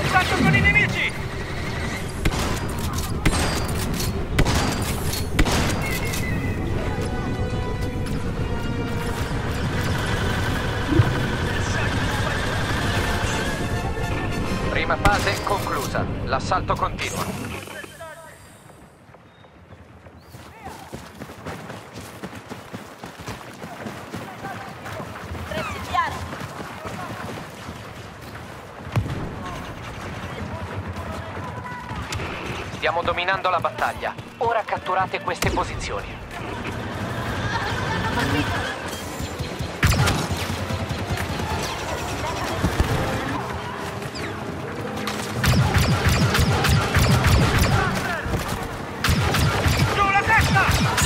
Contatto con i nemici! Prima fase conclusa. L'assalto continua. Stiamo dominando la battaglia. Ora catturate queste posizioni. Giù la testa!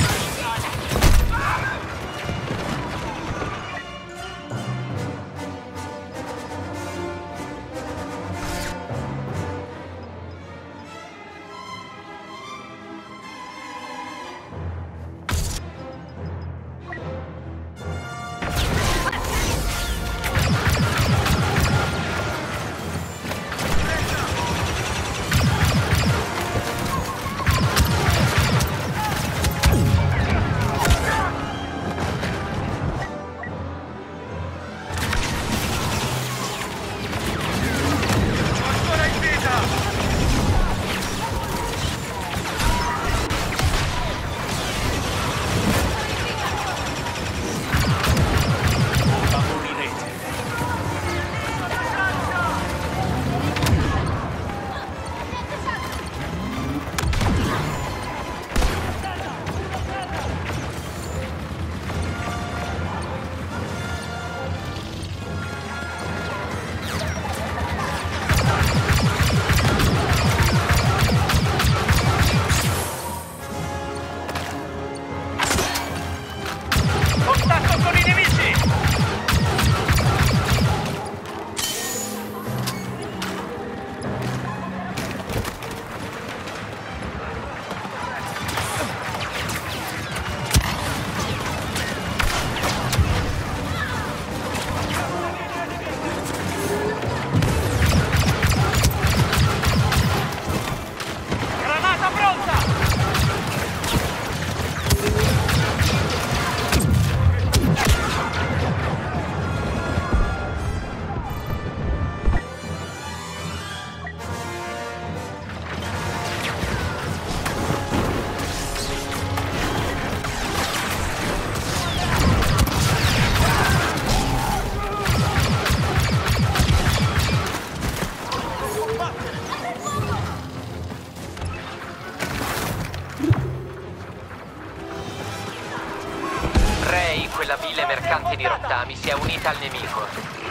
Quella vile mercante di rottami si è unita al nemico.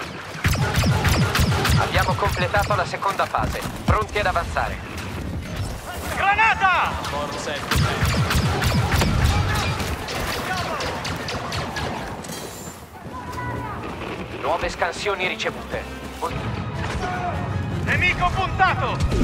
Abbiamo completato la seconda fase, pronti ad avanzare. Granata! Nuove scansioni ricevute. Nemico puntato!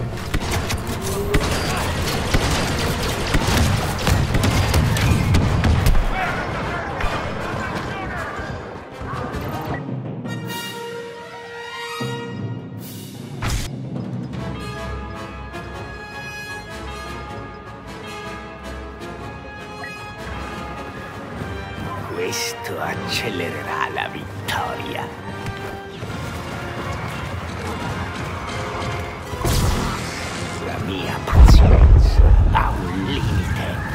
Questo accelererà la vittoria. La mia pazienza ha un limite.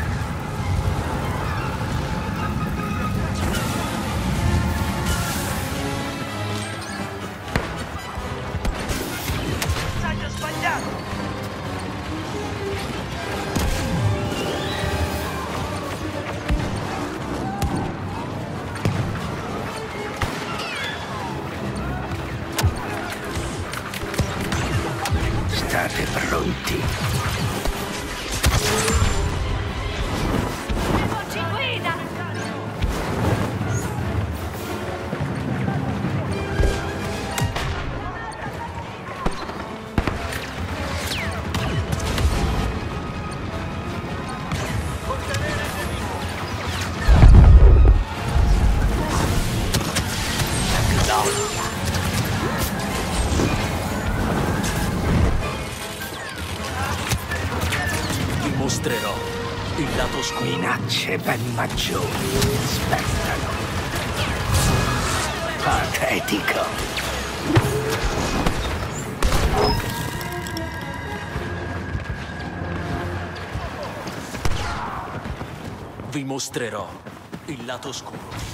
Messaggio sbagliato! State pronti. Ci guida! lato scuro. Minacce ben maggiori mi aspettano. Patetico. Vi mostrerò il lato oscuro.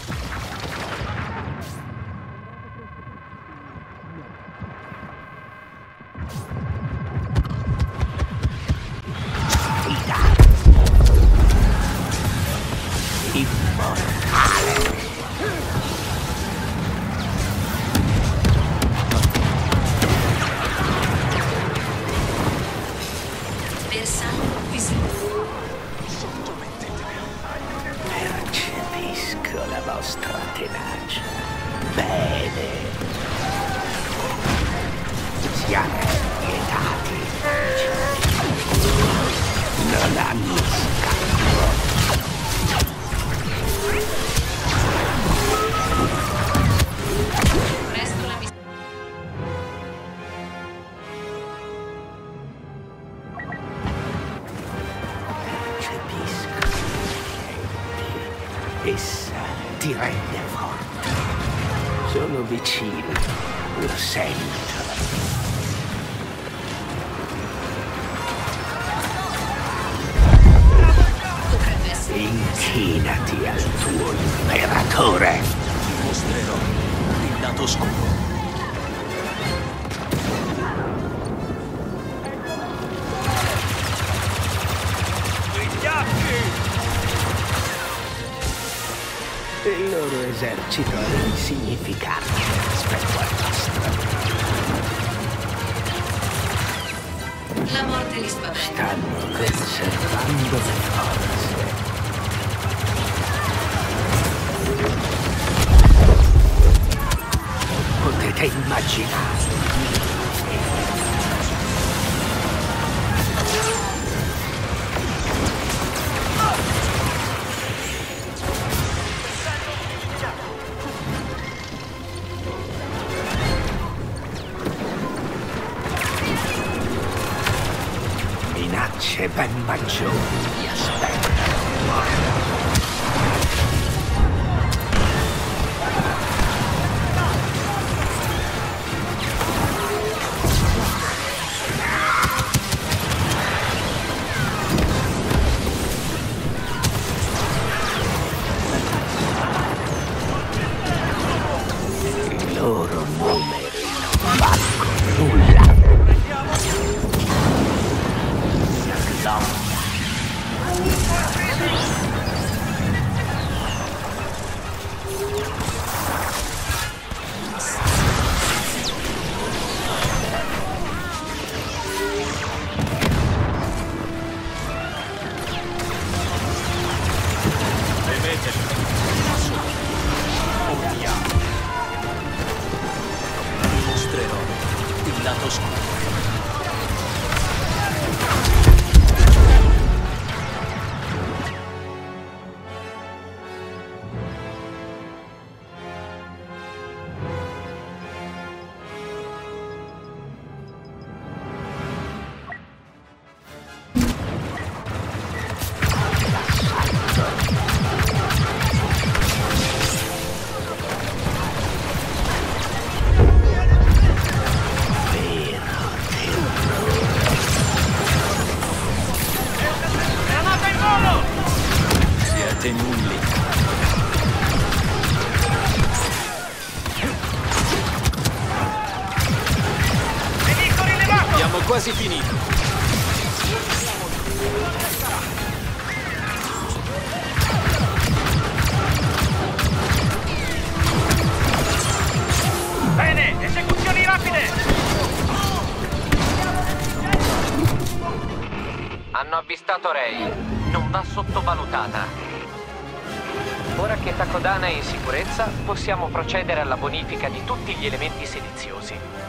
Bersaglio visibile. Percepisco la vostra tenacia. Bene. Siate spietati. Non hanno scampo. Presto la missione. Percepisco. Essa ti rende forte. Sono vicino. Lo sento. Potrebbe essere Inchinati al tuo imperatore. Vi mostrerò il lato oscuro. Il loro esercito è insignificante rispetto al nostro. la morte li spaventa. Stanno conservando le forze. Potete immaginare. Minacce ben maggiori vi aspettano. I loro numeri non valgono nulla. Vi mostrerò il lato oscuro. Granata in volo! Siete nulli. Nemico rilevato! Abbiamo quasi finito. Bene, esecuzioni rapide! Hanno avvistato Rei. Non va sottovalutata. Ora che Takodana è in sicurezza, possiamo procedere alla bonifica di tutti gli elementi sediziosi.